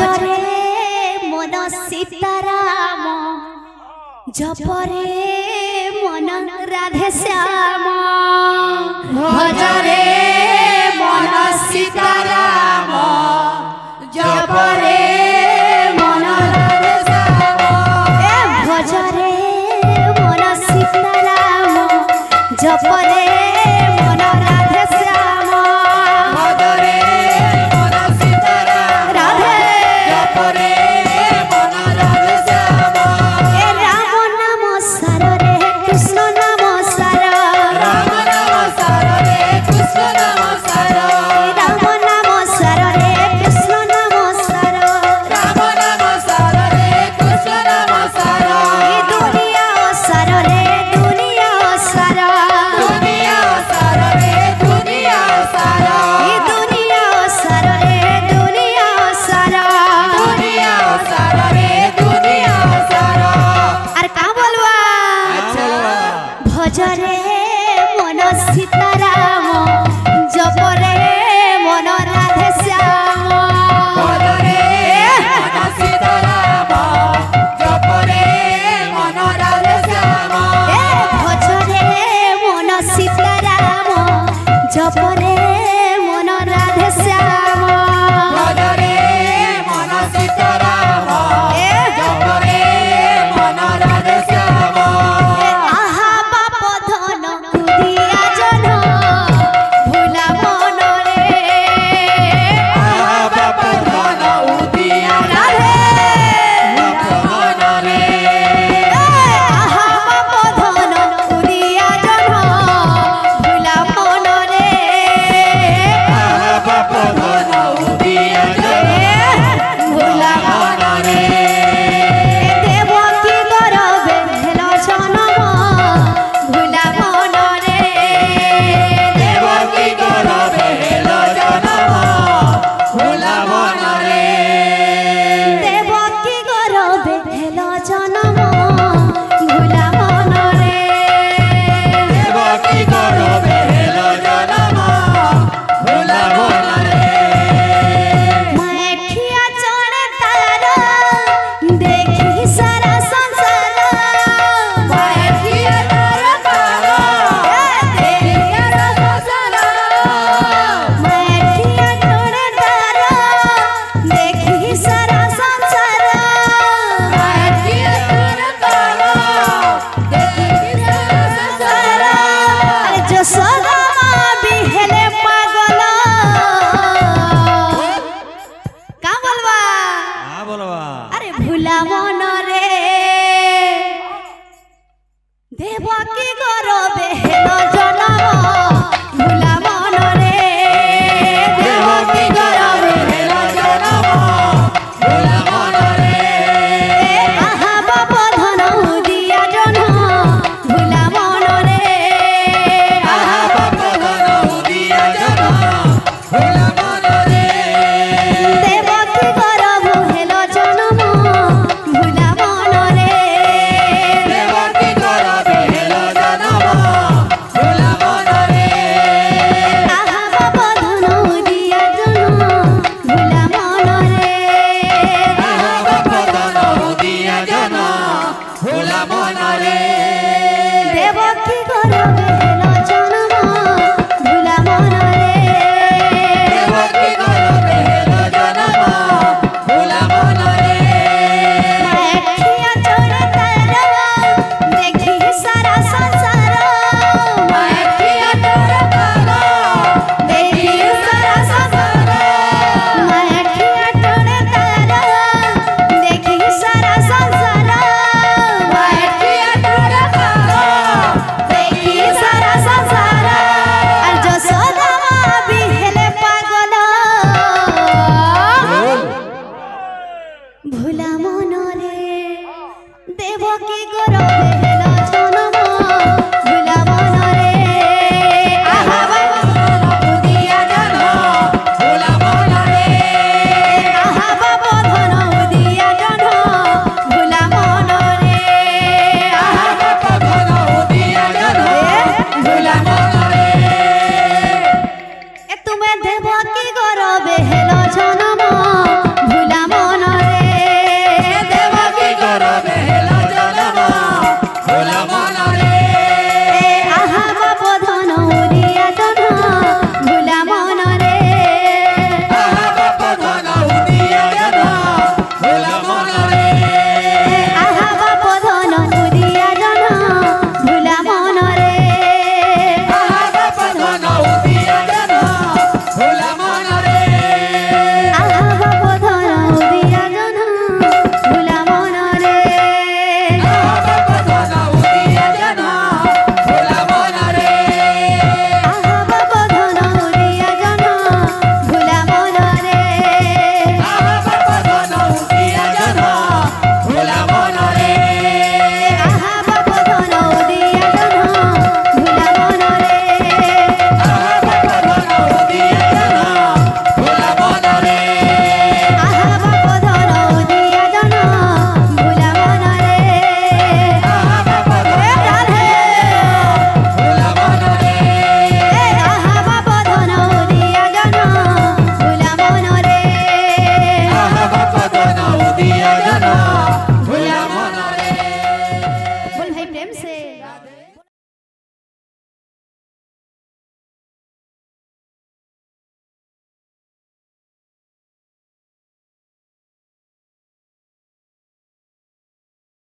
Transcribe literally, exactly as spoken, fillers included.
भजरे मन सीताराम जपरे मन राधे श्याम भजरे मन सीताराम जपरे मन राधे श्याम भजरे मन सीताराम जपरे मन राधे श्याम भजरे मन सीताराम राधे जपरे मन राधे श्याम ए राम नाम सार रे कृष्ण नाम सार राम नाम सार रे कृष्ण नाम सार राम नाम सार रे कृष्ण नाम सार राम नाम सार रे कृष्ण नाम सार ए दुनिया सार रे दुनिया सार दुनिया सार रे दुनिया सार ए दुनिया सार रे दुनिया सार दुनिया सार रे दुनिया सार আর কা বলবা अच्छा भजरे मन सीताराम जपरे